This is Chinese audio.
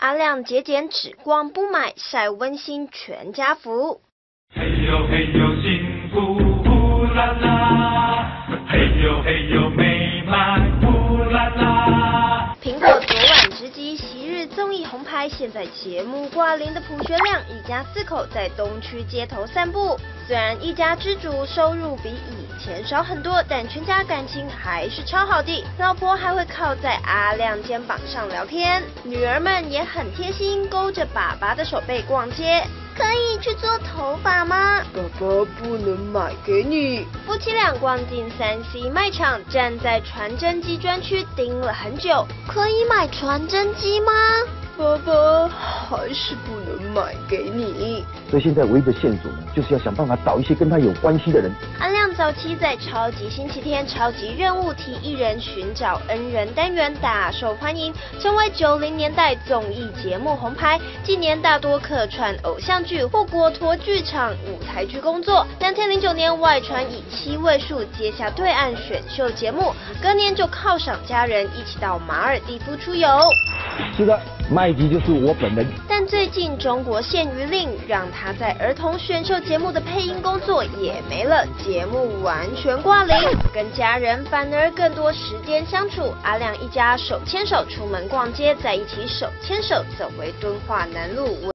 阿亮节俭只光不买，晒温馨全家福。 嘿呦嘿呦幸福呼啦啦，嘿呦嘿呦美满呼啦啦。 苹果昨晚直击昔日综艺红牌，现在节目挂零的朴学亮，一家4口在东区街头散步。虽然一家之主收入比以前少很多，但全家感情还是超好的。老婆还会靠在阿亮肩膀上聊天，女儿们也很贴心，勾着爸爸的手背逛街。可以去做头发吗？爸爸不能买给你。夫妻俩逛进3C 卖场，站在传真机专区盯了很久。可以买传真机吗？爸爸还是不能买给你。 所以现在唯一的线索呢，就是要想办法找一些跟他有关系的人。 阿亮早期在超级星期天超级任务提艺人寻找恩人单元大受欢迎，成为90年代综艺节目红牌。近年大多客串偶像剧或果陀剧场舞台剧工作。2009年外传以7位数接下对岸选秀节目，隔年就犒赏家人一起到马尔地夫出游。 是的，麦吉就是我本人。 但最近中国限娱令让他在儿童选秀节目的配音工作也没了，节目完全挂零，跟家人反而更多时间相处。阿亮一家手牵手出门逛街，在一起手牵手走回敦化南路。